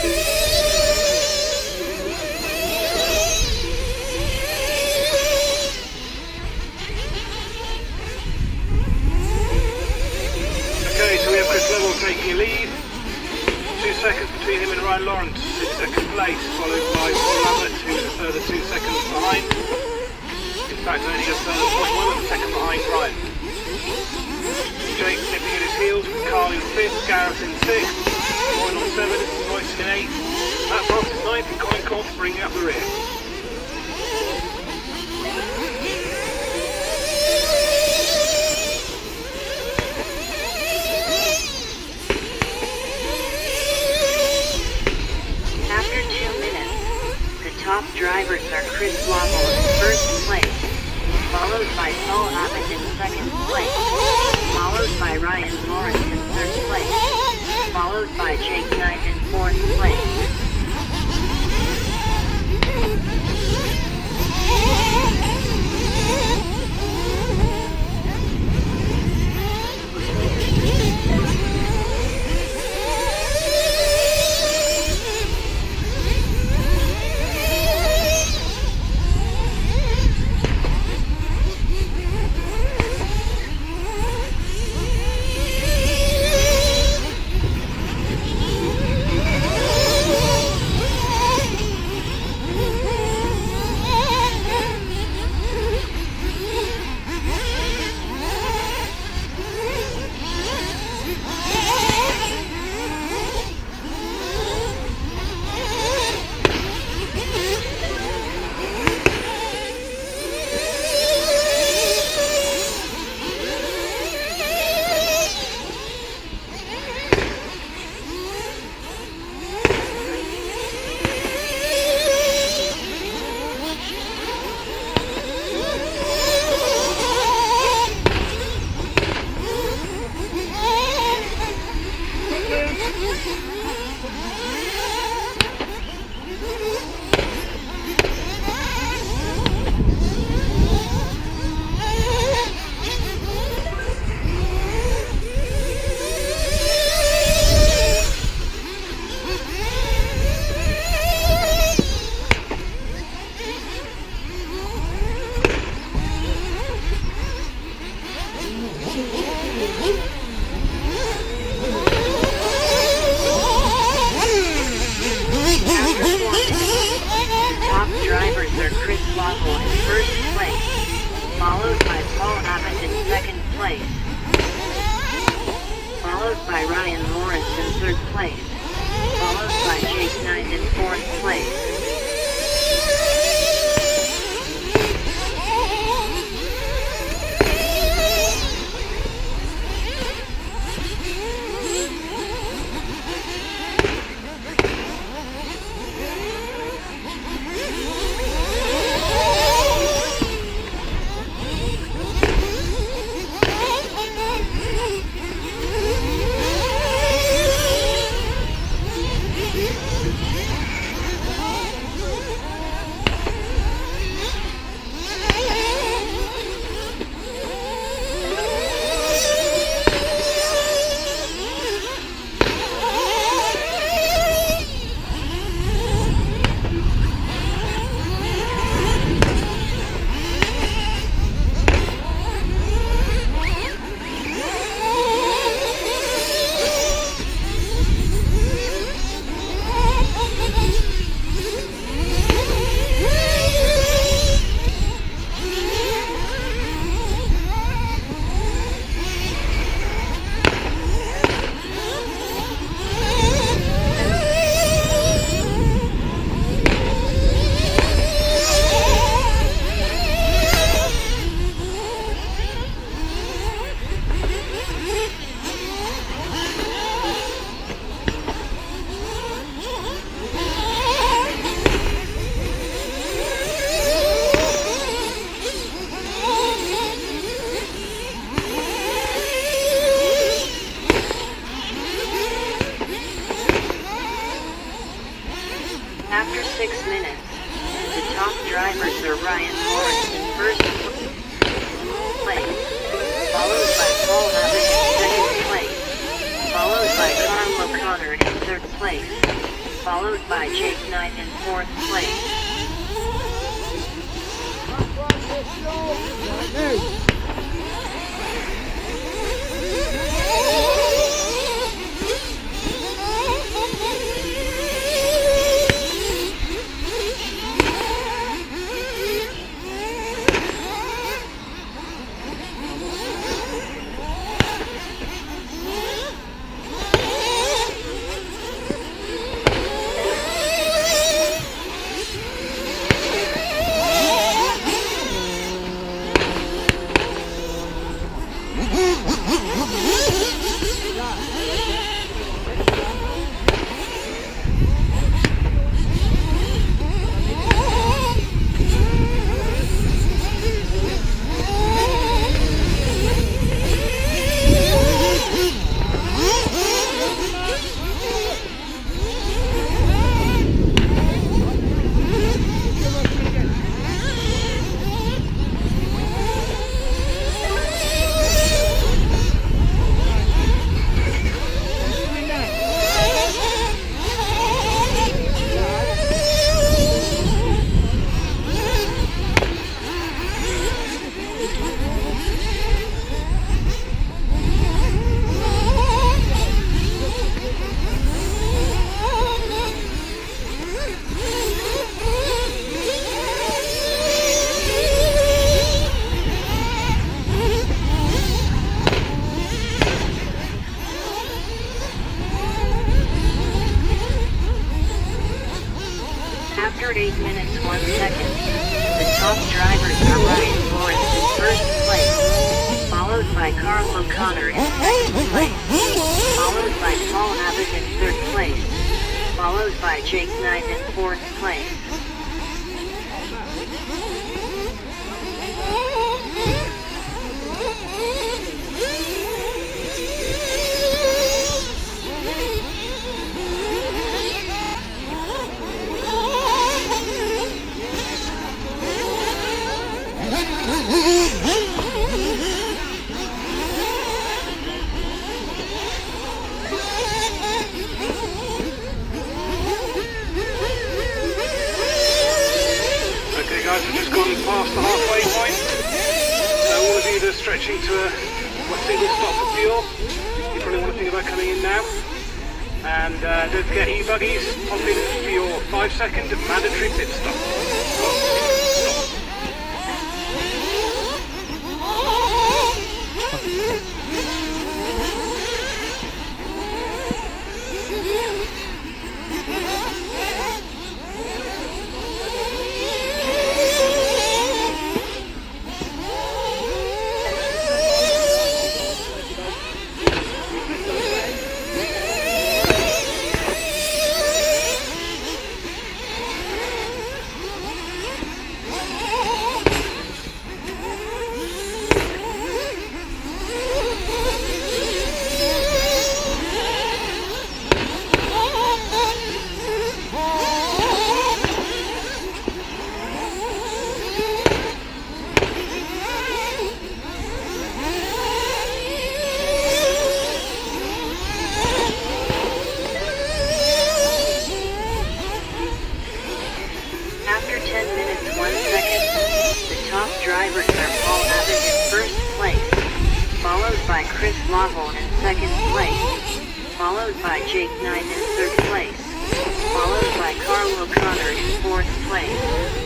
Taking lead, 2 seconds between him and Ryan Lawrence in second place, followed by Paul Lambert, who's a further 2 seconds behind. In fact, only a further 0.1 of a second behind Ryan. Jake nipping at his heels with Carl in 5th, Gareth in 6th, Royal on 7th, Royce in 8th, Matt Ross in 9th, and Colin Court bringing up the rear. Top drivers are Chris Waffle in first place, followed by Paul Abbott in second place, followed by Ryan Lawrence in third place, followed by Jake Knight in fourth place. Followed by Paul Abbott in second place, followed by Ryan Lawrence in third place, followed by Jake Knight in fourth place. After 6 minutes, the top drivers are Ryan Lawrence in first place, followed by Paul Abbott in second place, followed by Carl O'Connor in third place, followed by Jake Knight in 4th place. After 8 minutes 1 second, the top drivers are Ryan Lawrence in 1st place, followed by Carl O'Connor in 2nd place, followed by Paul Abbott in 3rd place, followed by Jake Knight in 4th place. We've just gone past the halfway point. All of you that are stretching to a single stop for fuel, you probably want to think about coming in now. And don't forget e-buggies, pop in for your 5-second mandatory pit stop. Drivers are Paul Abbott in 1st place, followed by Chris Lovell in 2nd place, followed by Jake Knight in 3rd place, followed by Carl O'Connor in 4th place.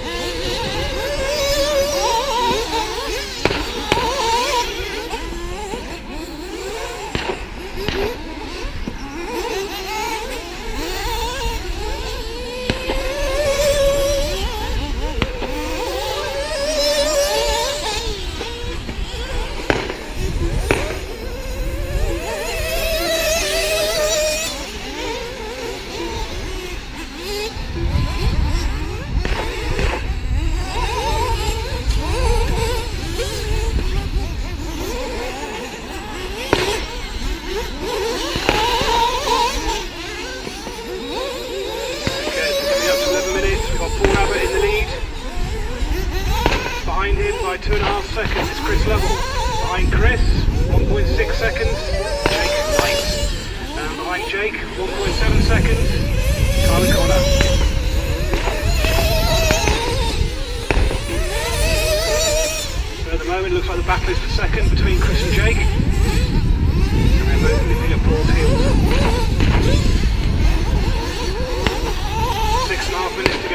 By 2.5 seconds is Chris Lovell. Behind Chris, 1.6 seconds, Jake Knight. Behind Jake, 1.7 seconds, Carl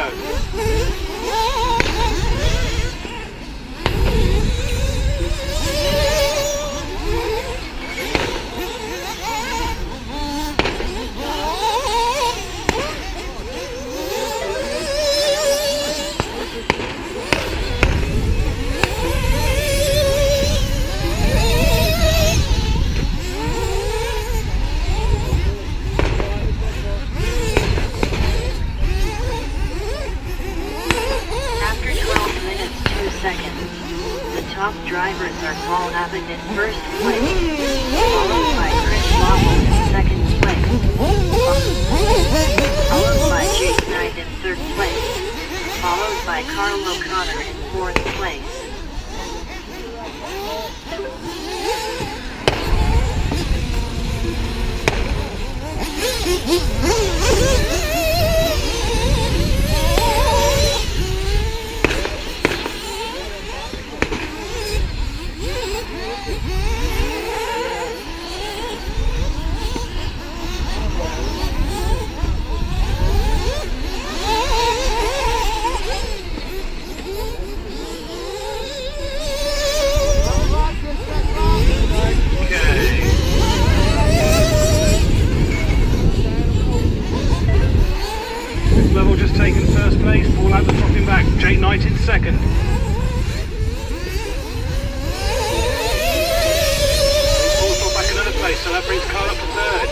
go. Top drivers are Paul Abbott in first place, followed by Chris Waddle in second place, followed by Jake Knight in third place, followed by Carl O'Connor in fourth place. Taken first place, Paul Abbott dropping back, Jake Knight in second. Paul's got back another place, so that brings Carl up to third.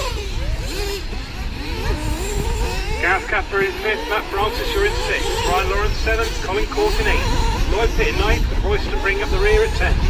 Gareth Capper in fifth, Matt Francis, you're in sixth. Brian Lawrence seventh, Colin Court in eighth. Lloyd Pitt in ninth, and Royston bring up the rear at 10th.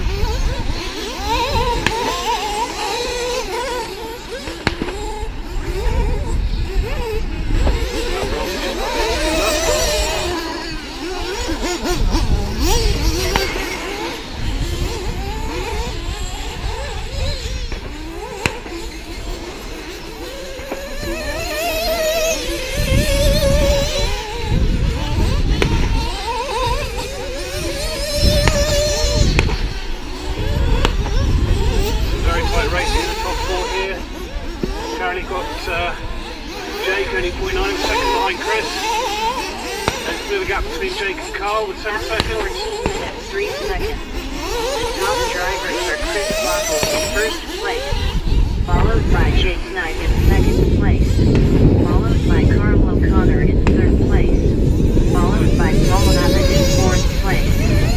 Currently got Jake only 0.9 seconds behind Chris. There's a bit of a gap between Jake and Carl with 7 seconds. 14 minutes, 3 seconds. The top drivers are Chris Waddle in first place, followed by Jake Knight in second place, followed by Carl O'Connor in third place, followed by Paul Abbott in fourth place.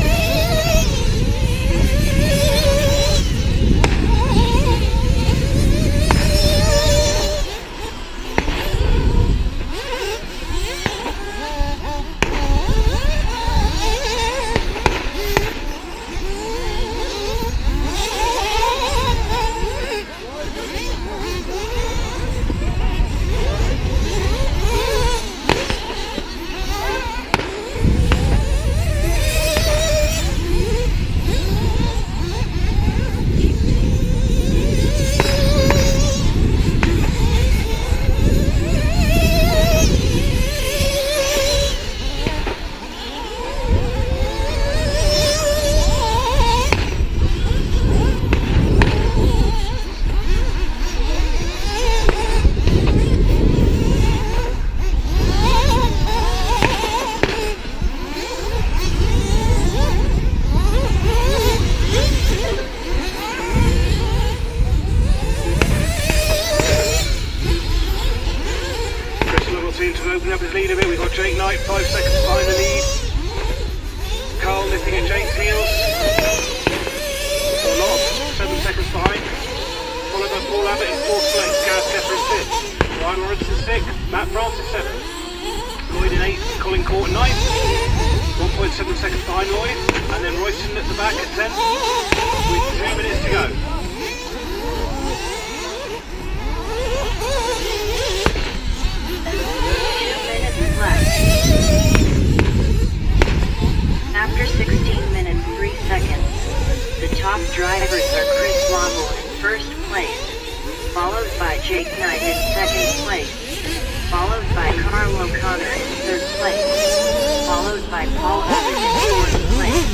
Open up his lead a bit. We've got Jake Knight 5 seconds behind the lead. Carl nipping at Jake's heels. A lot, 7 seconds behind. Followed by Paul Abbott in 4th place. Gareth Capper in 5th. Brian Lawrence in 6th. Matt Francis 7th. Lloyd in 8th. Colin Court in 9th. 1.7 seconds behind Lloyd. And then Royston at the back at 10th. With 2 minutes to go. After 16 minutes, 3 seconds, the top drivers are Chris Waddle in first place, followed by Jake Knight in second place, followed by Carl O'Connor in third place, followed by Paul Abbott in fourth place.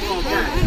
Well done.